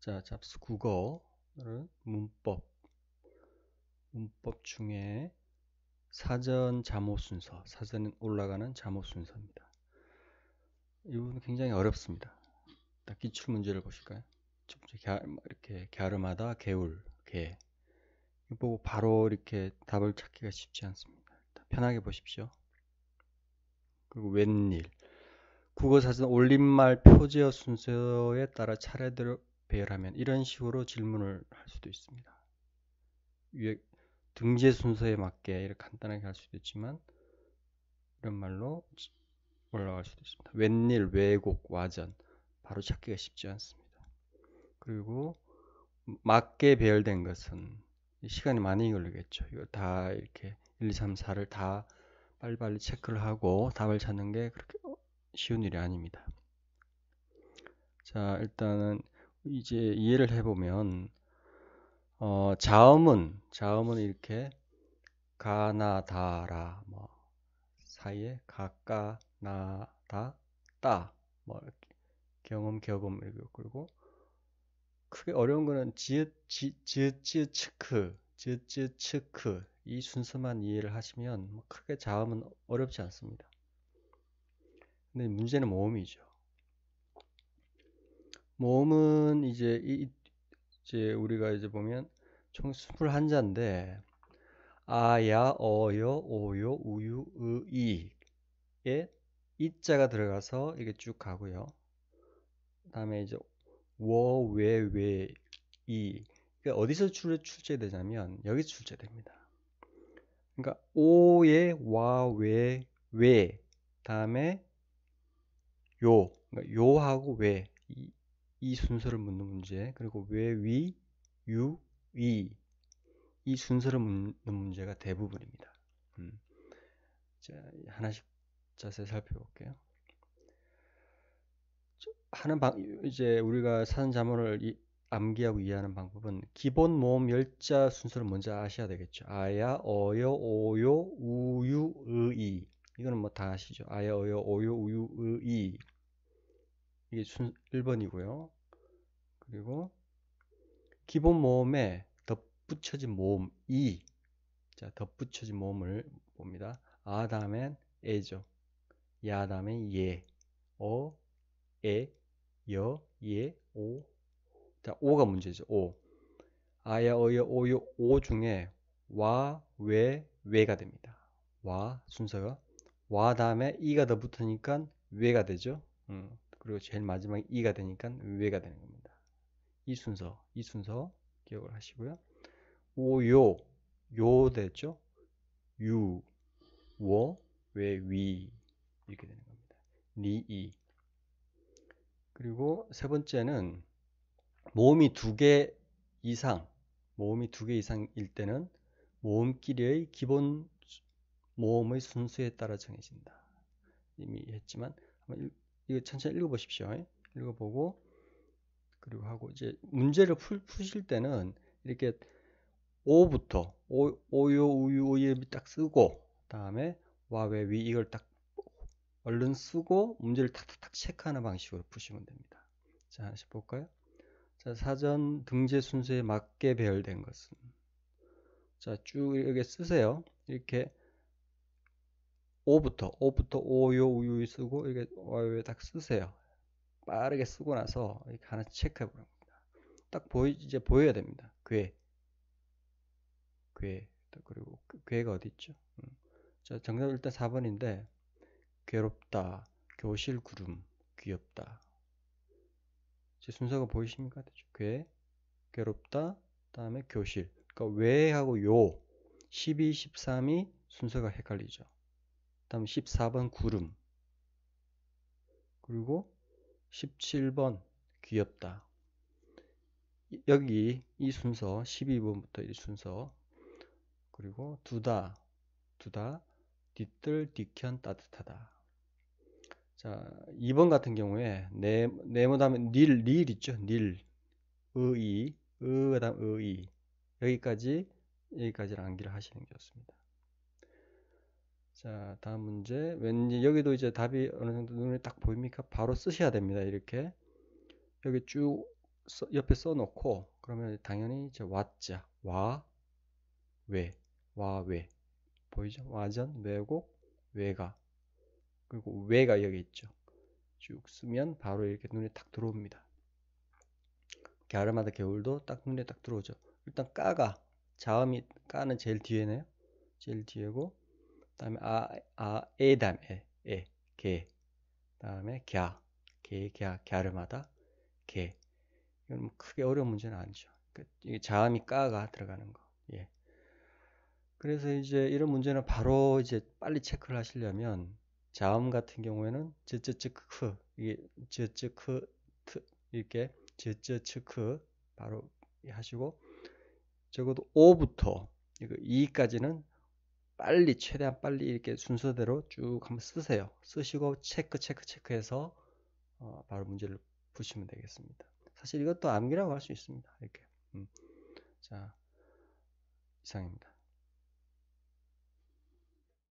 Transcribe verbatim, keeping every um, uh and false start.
자, 잡스 국어는 문법, 문법 중에 사전 잠오 순서, 사전에 올라가는 잠오 순서입니다. 이 부분은 굉장히 어렵습니다. 딱 기출 문제를 보실까요? 첫 번째, 갸, 이렇게 갸름하다, 개울, 개. 이거 보고 바로 이렇게 답을 찾기가 쉽지 않습니다. 편하게 보십시오. 그리고 웬일. 국어 사전 올림말 표제어 순서에 따라 차례대로 배열하면 이런 식으로 질문을 할 수도 있습니다. 위에 등재 순서에 맞게 이렇게 간단하게 할 수도 있지만 이런 말로 올라갈 수도 있습니다. 웬일, 왜곡, 와전 바로 찾기가 쉽지 않습니다. 그리고 맞게 배열된 것은 시간이 많이 걸리겠죠. 이거 다 이렇게 일, 이, 삼, 사를 다 빨리빨리 체크를 하고 답을 찾는 게 그렇게 쉬운 일이 아닙니다. 자, 일단은 이제 이해를 해보면 어, 자음은 자음은 이렇게 가나 다라 뭐 사이에 가까 나다 따 뭐 경험 경험 이렇게 그리고 크게 어려운 거는 지읒 지, 지읒 지읒 츠크 지읒 지읒 츠크 이 순서만 이해를 하시면 뭐 크게 자음은 어렵지 않습니다. 근데 문제는 모음이죠. 모음은 이제 이 이제 우리가 이제 보면 총 이십일 자인데 아야 어여 오요 우유 의이에 이자가 들어가서 이게 쭉 가고요. 그다음에 이제 워, 왜, 왜, 이. 그러니까 어디서 출, 출제되냐면 여기서 출제됩니다. 그러니까 오에 와, 왜, 왜. 다음에 요. 그러니까 요하고 왜. 이, 이 순서를 묻는 문제. 그리고 왜, 위, 유, 이. 이 순서를 묻는 문제가 대부분입니다. 음. 자, 하나씩 자세히 살펴볼게요. 하는 방, 이제 우리가 사전 자문을 암기하고 이해하는 방법은 기본 모음 열자 순서를 먼저 아셔야 되겠죠. 아야, 어여, 오요, 우유, 의이. 이거는 뭐 다 아시죠. 아야, 어여, 오요, 우유, 의이. 이게 순 일 번이고요. 그리고 기본 모음에 덧붙여진 모음 이. 자, 덧붙여진 모음을 봅니다. 아 다음엔 에죠. 야 다음엔 예. 어, 에, 여, 예, 오. 자, 오가 문제죠. 오. 아야, 어여, 오요, 오 중에 와, 왜, 왜가 됩니다. 와 순서가 와 다음에 이가 더 붙으니까 왜가 되죠. 음, 그리고 제일 마지막에 이가 되니까 왜가 되는 겁니다. 이 순서, 이 순서 기억을 하시고요. 오요, 요 됐죠. 유, 워, 왜, 위 이렇게 되는 겁니다. 리, 이. 그리고 세 번째는 모음이 두 개 이상, 모음이 두 개 이상일 때는 모음끼리의 기본 모음의 순수에 따라 정해진다. 이미 했지만 한번 이거 천천히 읽어보십시오. 읽어보고 그리고 하고 이제 문제를 풀, 푸실 때는 이렇게 오부터 오, 오요 우유 오예 딱 쓰고 다음에 와 왜 위 이걸 딱 얼른 쓰고 문제를 탁탁탁 체크하는 방식으로 푸시면 됩니다. 자, 하나씩 볼까요? 자, 사전 등재 순서에 맞게 배열된 것은 자, 쭉 이렇게 쓰세요. 이렇게 오부터 오부터 오요 우유 쓰고 이렇게 와요 딱 쓰세요. 빠르게 쓰고 나서 이렇게 하나 체크해 보는 겁니다. 딱 보이 이제 보여야 됩니다. 괴, 괴 그리고 괴가 어디 있죠? 음. 자, 정답 일단 사 번인데 괴롭다, 교실 구름, 귀엽다. 제 순서가 보이십니까? 괴, 괴롭다, 다음에 교실. 그러니까 왜하고 요 십이, 십삼이 순서가 헷갈리죠. 다음 십사 번 구름. 그리고 십칠 번 귀엽다. 여기 이 순서 십이 번부터 이 순서 그리고 두다 두다 뒤뜰 뒤켠 따뜻하다. 자, 이 번 같은 경우에 네, 네모 다음에 닐, 닐 있죠. 닐 의이 의 다음 의이 여기까지 여기까지를 암기를 하시는 게 좋습니다. 자, 다음 문제. 왠지 여기도 이제 답이 어느 정도 눈에 딱 보입니까? 바로 쓰셔야 됩니다. 이렇게 여기 쭉 써- 옆에 써놓고 그러면 당연히 이제 와자, 와, 왜, 와, 왜 보이죠? 와전, 왜곡, 왜가 그리고 왜가 여기 있죠. 쭉 쓰면 바로 이렇게 눈에 탁 들어옵니다. 가르마다 겨울도 딱 눈에 딱 들어오죠. 일단 까가 자음이 까는 제일 뒤에네요. 제일 뒤에고 그다음에 아, 아, 에 다음에 에, 에, 개. 그다음에 갸, 개, 갸, 갸르마다 개. 이건 뭐 크게 어려운 문제는 아니죠. 그 이게 자음이 까가 들어가는 거. 예. 그래서 이제 이런 문제는 바로 이제 빨리 체크를 하시려면 자음 같은 경우에는 즈즈츠크 이게 즈즈크 이렇게 즈즈츠크 바로 하시고 적어도 오부터 이거 이까지는 빨리 최대한 빨리 이렇게 순서대로 쭉 한번 쓰세요. 쓰시고 체크 체크 체크해서 어, 바로 문제를 푸시면 되겠습니다. 사실 이것도 암기라고 할 수 있습니다. 이렇게. 음. 자, 이상입니다.